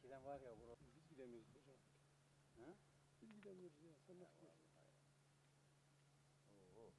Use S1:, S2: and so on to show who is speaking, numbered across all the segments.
S1: eskiden var ya burası.
S2: Biz gidemiyoruz hocam.
S1: Ha?
S2: Biz gidemiyoruz ya. Sen nasıl gidiyorsun?
S1: Oo.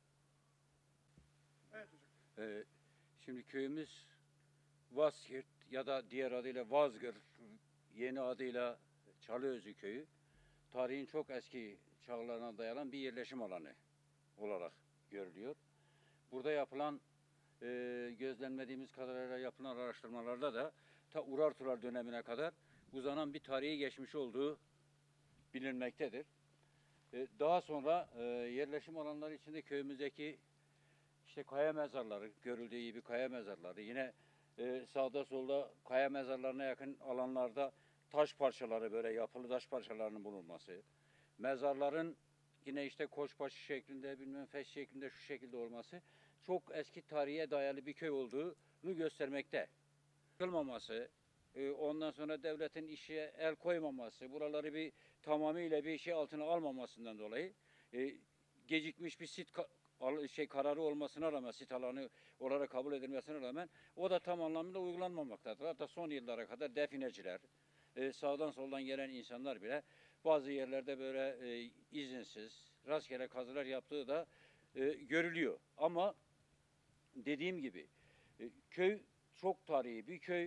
S2: Evet hocam.
S1: Şimdi köyümüz Vazkirt ya da diğer adıyla Vazgır, yeni adıyla Çalıözü köyü. Tarihin çok eski çağlarına dayanan bir yerleşim alanı olarak görülüyor. Burada yapılan gözlemlediğimiz kadarıyla yapılan araştırmalarda da ta Urartular dönemine kadar uzanan bir tarihi geçmiş olduğu bilinmektedir. Daha sonra yerleşim alanları içinde köyümüzdeki işte kaya mezarları, görüldüğü gibi kaya mezarları, yine sağda solda kaya mezarlarına yakın alanlarda taş parçaları, böyle yapılı taş parçalarının bulunması, mezarların yine işte koçbaşı şeklinde, bilmem feş şeklinde, şu şekilde olması çok eski tarihe dayalı bir köy olduğunu göstermekte. Yıkılmaması, ondan sonra devletin işe el koymaması, buraları bir tamamıyla bir şey altına almamasından dolayı gecikmiş bir kararı olmasına rağmen, sit alanı olarak kabul edilmesine rağmen o da tam anlamıyla uygulanmamaktadır. Hatta son yıllara kadar defineciler, sağdan soldan gelen insanlar bile bazı yerlerde böyle izinsiz, rastgele kazılar yaptığı da görülüyor. Ama dediğim gibi köy çok tarihi bir köy.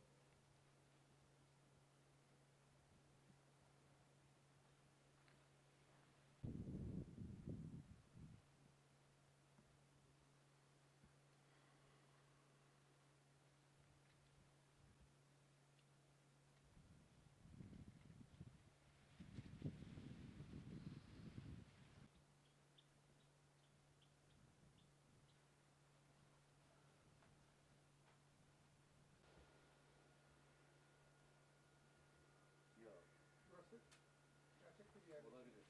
S2: Burası gerçek bir yer.
S1: Olabilir.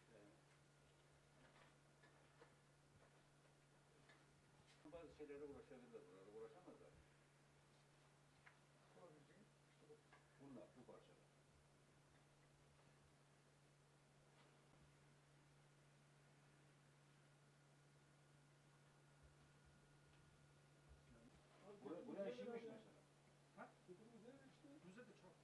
S1: Bazı şeylere ulaşabilirler, buralara ulaşamazlar.
S2: Olabileceğin işte bu.
S1: Bunlar, bu parçalar. Buraya işinmiş mesela.
S2: Ha? Dediğimiz yer işte. Müze de çok.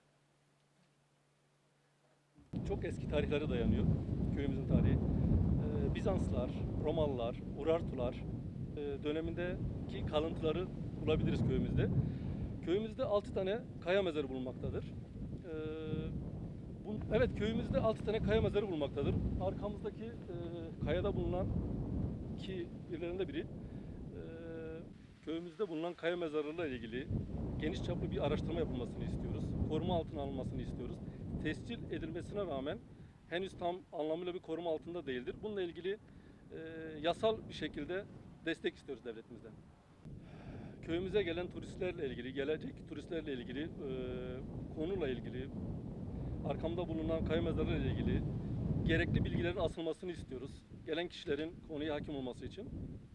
S3: Çok eski tarihlere dayanıyor köyümüzün tarihi. Bizanslar, Romalılar, Urartular dönemindeki kalıntıları bulabiliriz köyümüzde. Köyümüzde 6 tane kaya mezarı bulunmaktadır. Evet, köyümüzde 6 tane kaya mezarı bulunmaktadır. Arkamızdaki kayada bulunan ki birilerinde biri köyümüzde bulunan kaya mezarlarıyla ilgili geniş çaplı bir araştırma yapılmasını istiyoruz. Koruma altına alınmasını istiyoruz. Tescil edilmesine rağmen henüz tam anlamıyla bir koruma altında değildir. Bununla ilgili yasal bir şekilde destek istiyoruz devletimizden. Köyümüze gelen turistlerle ilgili, gelecek turistlerle ilgili, konuyla ilgili, arkamda bulunan kaya mezarlarıyla ilgili gerekli bilgilerin asılmasını istiyoruz. Gelen kişilerin konuya hakim olması için.